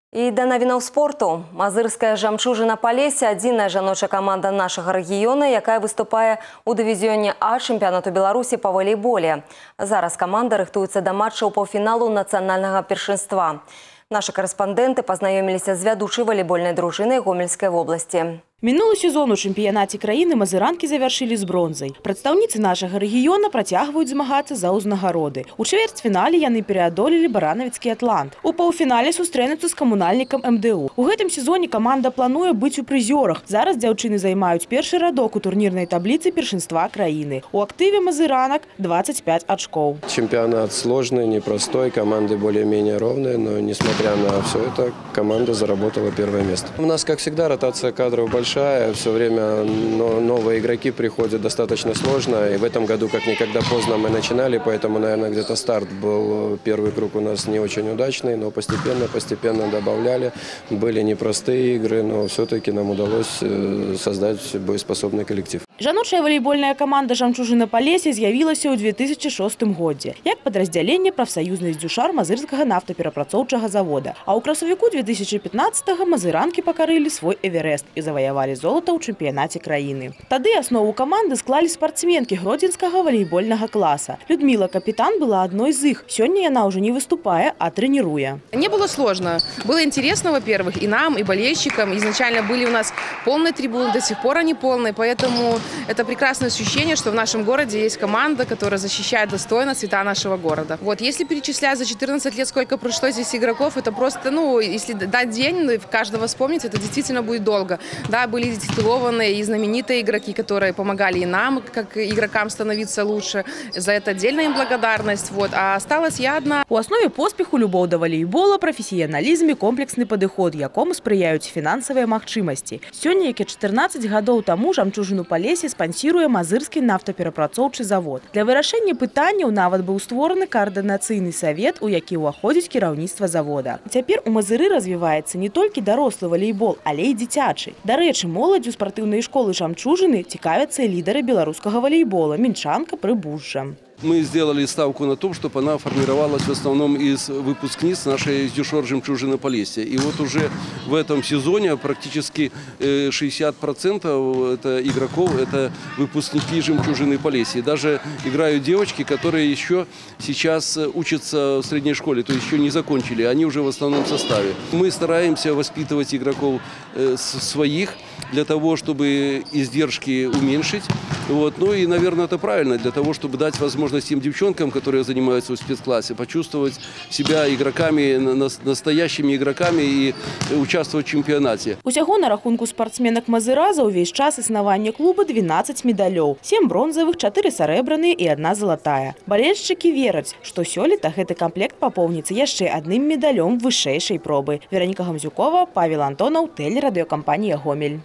І да навінаў спорту. Мазырская «Жамчужина Полесья» – адзіная жаночая каманда нашага рэгіёна, якая выступае ў дывізіёне А чэмпіянату Беларусі па валейболе. Зараз каманда рыхтуецца да матчаў паўфіналу нацыянальнага першынства. Нашы карэспандэнты пазнаёміліся з вядучай валейбольнай дружынай Гомельскай вобласці. Мінулы сезон у чэмпіянаце краіны мазыранкі завяршылі з бронзай. Прадстаўніцы нашага рэгіёна працягваюць змагацца за ўзнагароды. У чвэрцьфінале яны пераадолелі баранавіцкі «Атлант». У паўфінале сустрэнуцца з камунальнікам МДУ. У гэтым сезоне каманда плануе быць у прызёрах. Зараз дзяўчыны займаюць першы радок у турнірнай табліцы першынства краіны. У актыве мазыранак 25 очков. Чемпионат сложный, непростой, команды более-менее ровные, но несмотря на все это, команда заработала первое место. У нас, как всегда, ротация кадров большая. Все время новые игроки приходят достаточно сложно. И в этом году как никогда поздно мы начинали, поэтому, наверное, где-то старт был, первый круг у нас не очень удачный, но постепенно добавляли. Были непростые игры, но все-таки нам удалось создать боеспособный коллектив. Жаночая валейбольная команда «Жамчужина Полесья» з'явілася ў 2006 годзе як падраздзяленне прафсаюзнай дзюшар Мазырскага нафтаперапрацоўчага завода. А ў красавіку 2015-го мазыранкі пакарылі свой Эверест і заваявалі золата ў чэмпіянаце краіны. Тады аснову каманды склалі спартсменкі гродзенскага валейбольнага класа. Людмила Капитан была одной из их. Сёння яна уже не выступая, а тренируя. Не было сложно. Было интересно, во-первых, и нам, и болельщикам. Изначально были у нас полные трибуны, до сих пор они полные, поэтому это прекрасное ощущение, что в нашем городе есть команда, которая защищает достойно цвета нашего города. Вот, если перечислять за 14 лет, сколько прошло здесь игроков, это просто, если дать день, каждого вспомнить, это действительно будет долго. Да, были титулованные и знаменитые игроки, которые помогали и нам, как игрокам, становиться лучше. За это отдельная им благодарность. Вот. А осталась я одна. У основе поспеху любоў да валейбола, прафесіяналізм і комплексны падыход, якому спрыяюць фінансавыя магчымасці. Сёння, як і 14 гадоў таму, «Жамчужину Полесья» спансіруе Мазырскі нафтаперапрацоўчы завод. Для вырашэння пытанняў нават быў створаны каардынацыйны савет, у які ўваходзіць кіраўніцтва завода. Цяпер у Мазыры развіваецца не толькі дарослы валейбол, але і дзіцячы. Дарэчы, моладзю спартыўнай школы «Жамчужины» цікавяцца лідары беларускага валейбола Мінчанка Прыбужжа. Мы сделали ставку на том, чтобы она формировалась в основном из выпускниц нашей дюшор «Жамчужина Полесья». И вот уже в этом сезоне практически 60% это игроков – это выпускники «Жамчужины Полесья». Даже играют девочки, которые еще сейчас учатся в средней школе, то есть еще не закончили, они уже в основном составе. Мы стараемся воспитывать игроков своих для того, чтобы издержки уменьшить. Вот. Ну и, наверное, это правильно, для того, чтобы дать возможность тем девчонкам, которые занимаются в спецклассе, почувствовать себя игроками, настоящими игроками и участвовать в чемпионате. Усяго на рахунку спортсменок Мазыра за увесь час існавання клуба 12 медалёў. 7 бронзавых, 4 сарэбраныя і 1 залатая. Балельшчыкі вераць, што сёлета гэты камплект папоўніцца яшчэ адным медалём вышэйшай пробы. Вераніка Гамзюкова, Павел Антонов, тэлерадыёкампанія «Гомель».